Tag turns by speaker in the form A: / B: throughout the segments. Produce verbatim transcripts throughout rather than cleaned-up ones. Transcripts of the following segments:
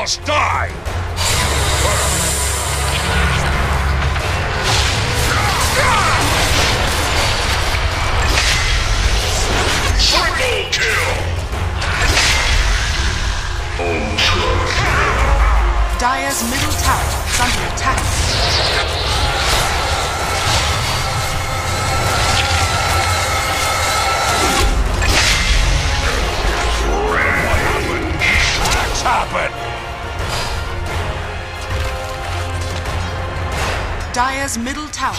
A: must die! Triple kill!
B: Dire's middle tower is under attack.
A: What's happened?
B: Dire's middle tower.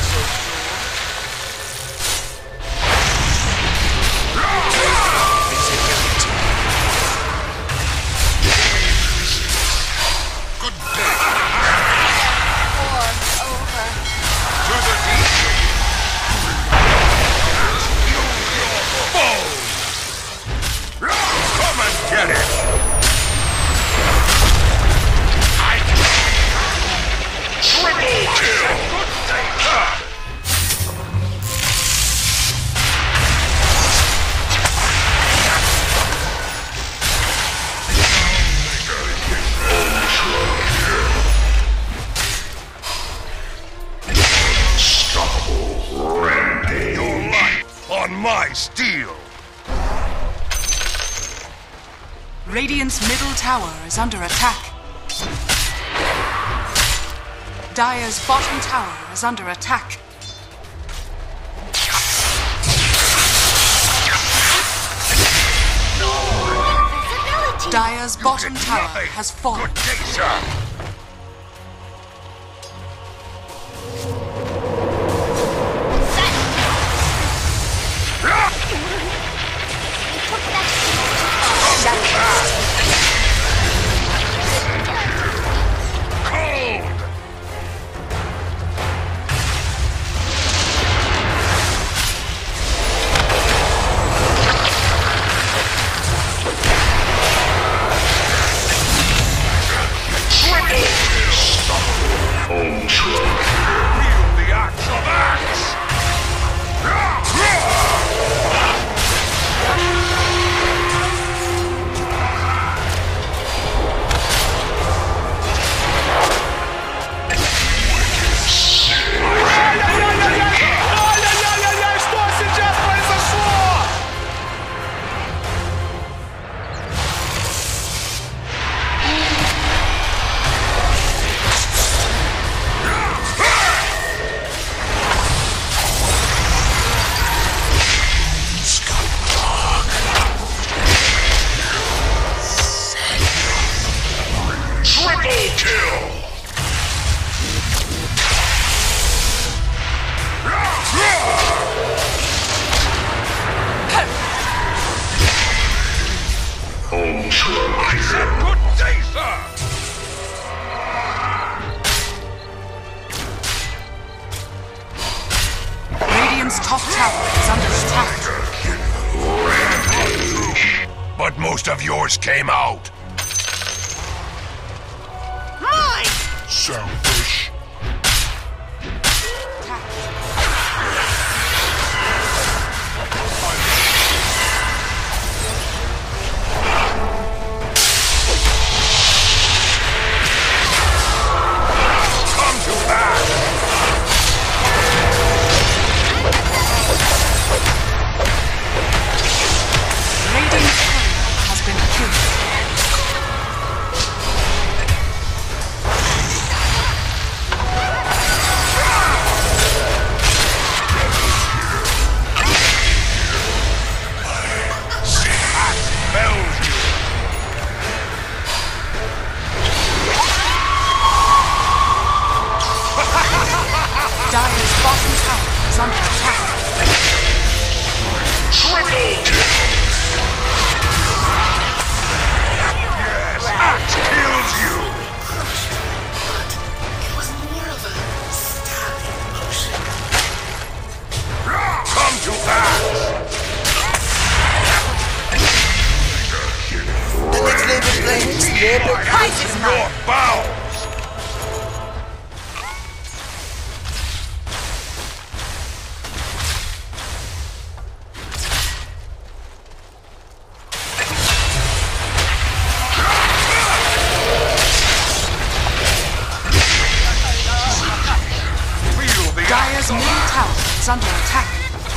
A: Get it! I triple kill! Unstoppable rampage. Your life on my steel.
B: Radiant's middle tower is under attack. Dire's bottom tower is under attack. Dire's bottom tower has fallen.
A: Good day, sir. I said good day, sir!
B: Radiant's top tower is under attack.
A: But most of yours came out.
C: Mine!
A: Selfish.
B: is under attack.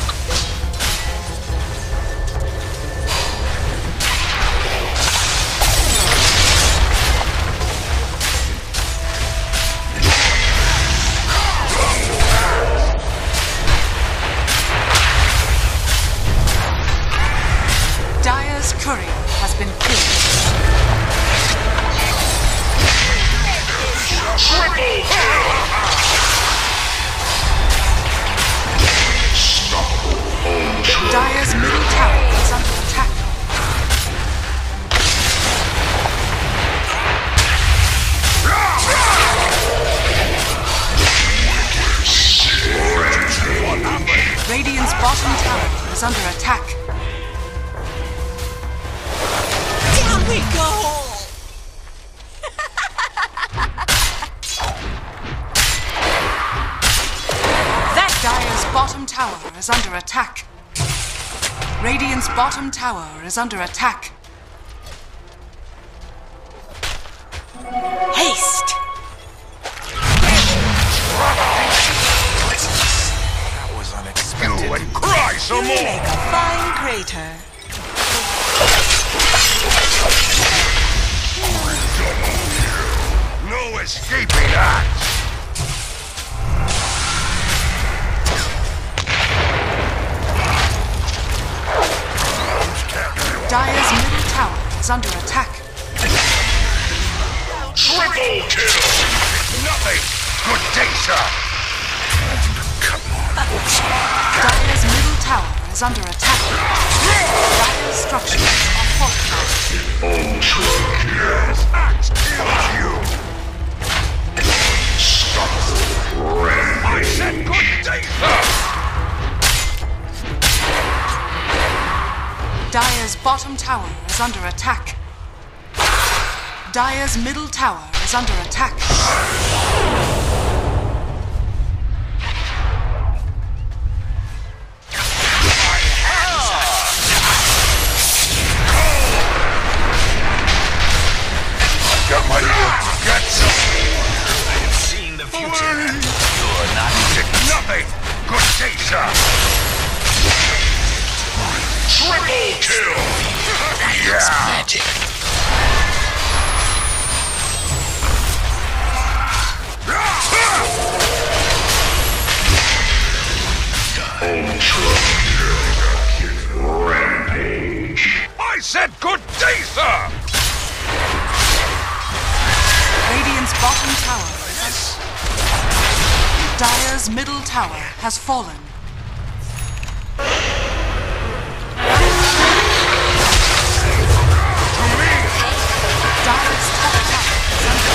B: Dire's courier has been killed. Dire's middle tower is under attack. Radiant's bottom tower is under attack.
C: Down we go!
B: Dire's bottom tower is under attack. Radiant's bottom tower is under attack.
C: Haste!
A: That was unexpected. You and cry some
C: You
A: more!
C: make a fine crater.
A: No escaping that!
B: Dire's middle tower is under attack.
A: Triple kill! Nothing! Good day, sir! Come on.
B: Dire's middle tower is under attack. Dire's structures are fortified.
A: Ultra kills! Axe kills you! Stop! Rampage! I said good day, sir!
B: Dire's bottom tower is under attack. Dire's middle tower is under attack.
A: Got my ear. Get some. I have seen the future. You're not nothing. Good day, sir. Triple kill! Yeah! Magic. Ultra kill. Rampage. I said good day, sir!
B: Radiant's bottom tower is... Dire's middle tower has fallen. Dire's top tower is under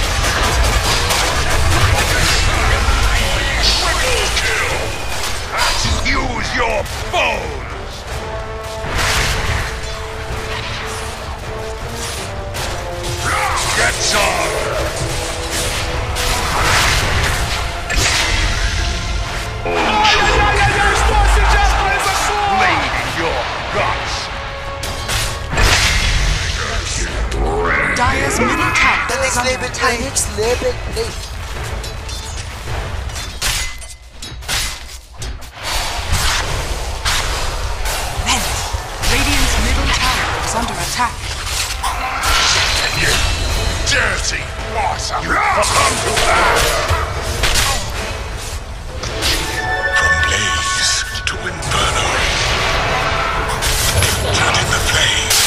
B: attack.
A: Triple kill! Let's use your bones! Get some! Bleed in your guts!
B: Dire's middle tower
D: The
B: is
D: next
B: under
D: level, the
B: attack.
D: next level, please.
B: Then, Radiant's middle tower is under attack.
A: You dirty awesome! Come to that! From blaze to inferno. Turning the flames.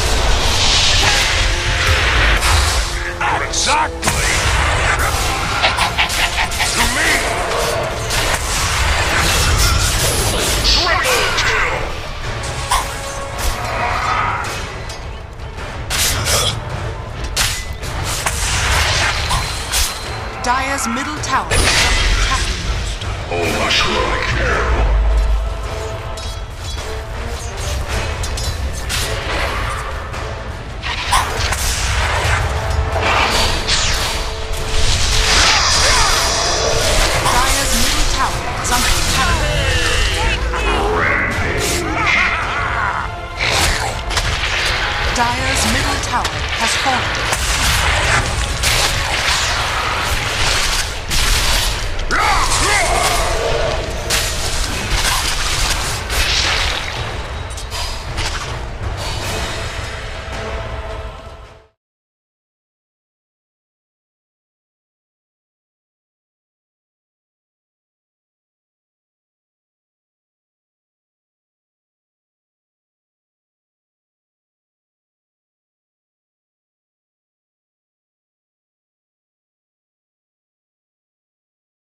A: Exactly! To me! Triple kill!
B: Dire's middle tower is under attack.
A: Ultra kill!
B: Dire's middle tower is under attack. Dire's middle tower has fallen.